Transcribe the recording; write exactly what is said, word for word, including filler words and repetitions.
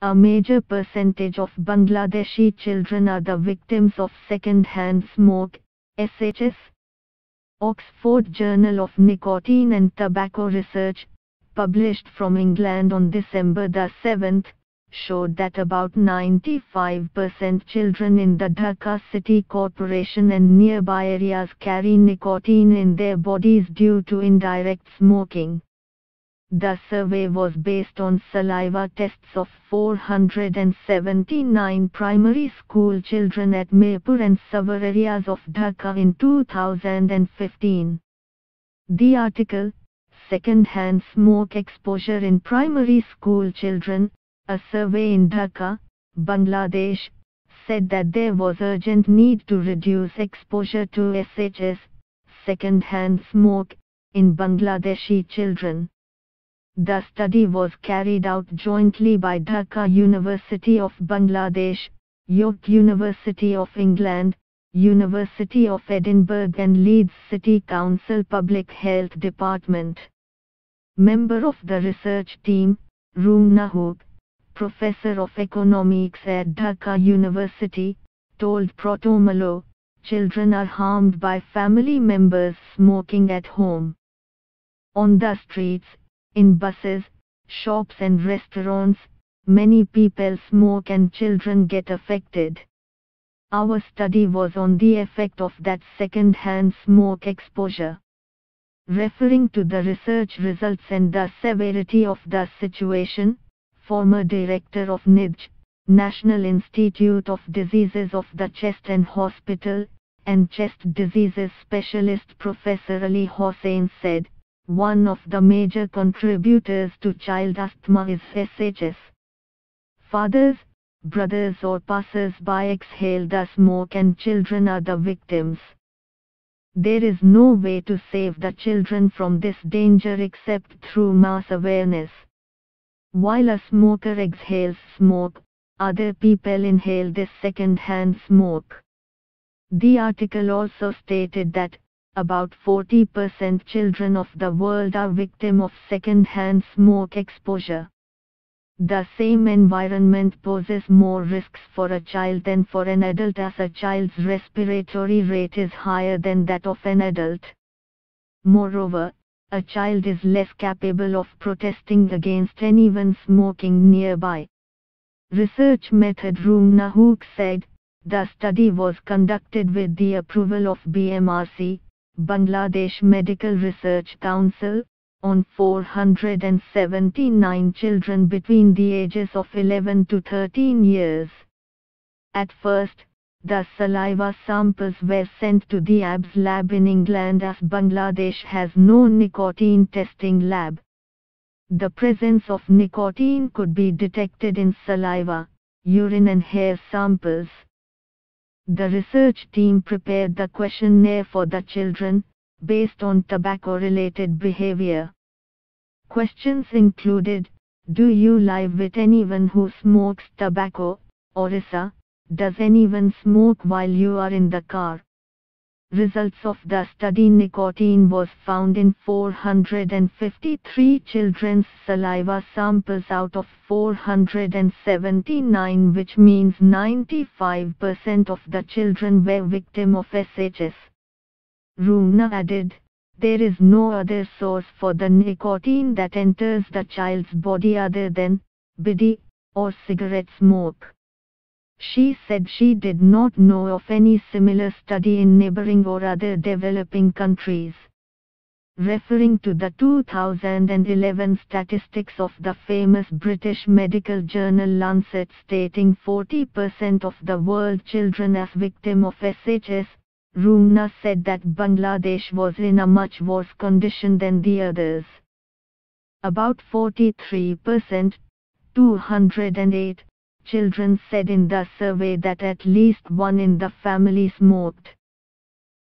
A major percentage of Bangladeshi children are the victims of second-hand smoke, S H S. Oxford Journal of Nicotine and Tobacco Research, published from England on December the seventh, showed that about ninety-five percent children in the Dhaka City Corporation and nearby areas carry nicotine in their bodies due to indirect smoking. The survey was based on saliva tests of four hundred seventy-nine primary school children at Mirpur and Savar areas of Dhaka in two thousand fifteen. The article, Second-Hand Smoke Exposure in Primary School Children, a survey in Dhaka, Bangladesh, said that there was urgent need to reduce exposure to S H S, second-hand smoke, in Bangladeshi children. The study was carried out jointly by Dhaka University of Bangladesh, York University of England, University of Edinburgh and Leeds City Council Public Health Department. Member of the research team, Roomna Hook, Professor of Economics at Dhaka University, told Protomolo, children are harmed by family members smoking at home. On the streets, in buses, shops and restaurants, many people smoke and children get affected. Our study was on the effect of that second-hand smoke exposure. Referring to the research results and the severity of the situation, former director of N I D J, National Institute of Diseases of the Chest and Hospital, and chest diseases specialist Professor Ali Hossain said, one of the major contributors to child asthma is S H S. Fathers, brothers or passers-by exhale the smoke and children are the victims. There is no way to save the children from this danger except through mass awareness. While a smoker exhales smoke, other people inhale this second-hand smoke. The article also stated that, about forty percent children of the world are victim of second-hand smoke exposure. The same environment poses more risks for a child than for an adult, as a child's respiratory rate is higher than that of an adult. Moreover, a child is less capable of protesting against anyone smoking nearby. Research method Roomna Hook said, the study was conducted with the approval of B M R C, Bangladesh Medical Research Council, on four hundred seventy-nine children between the ages of eleven to thirteen years. At first, the saliva samples were sent to the A B S lab in England, as Bangladesh has no nicotine testing lab. The presence of nicotine could be detected in saliva, urine and hair samples. The research team prepared the questionnaire for the children, based on tobacco-related behavior. Questions included, do you live with anyone who smokes tobacco, or I S A? Does anyone smoke while you are in the car? Results of the study: nicotine was found in four hundred fifty-three children's saliva samples out of four hundred seventy-nine, which means ninety-five percent of the children were victim of S H S. Roomna added, there is no other source for the nicotine that enters the child's body other than bidi or cigarette smoke. She said she did not know of any similar study in neighboring or other developing countries. Referring to the two thousand eleven statistics of the famous British medical journal Lancet stating forty percent of the world children as victim of S H S, Roomna said that Bangladesh was in a much worse condition than the others. About forty-three percent, two hundred eight, children said in the survey that at least one in the family smoked.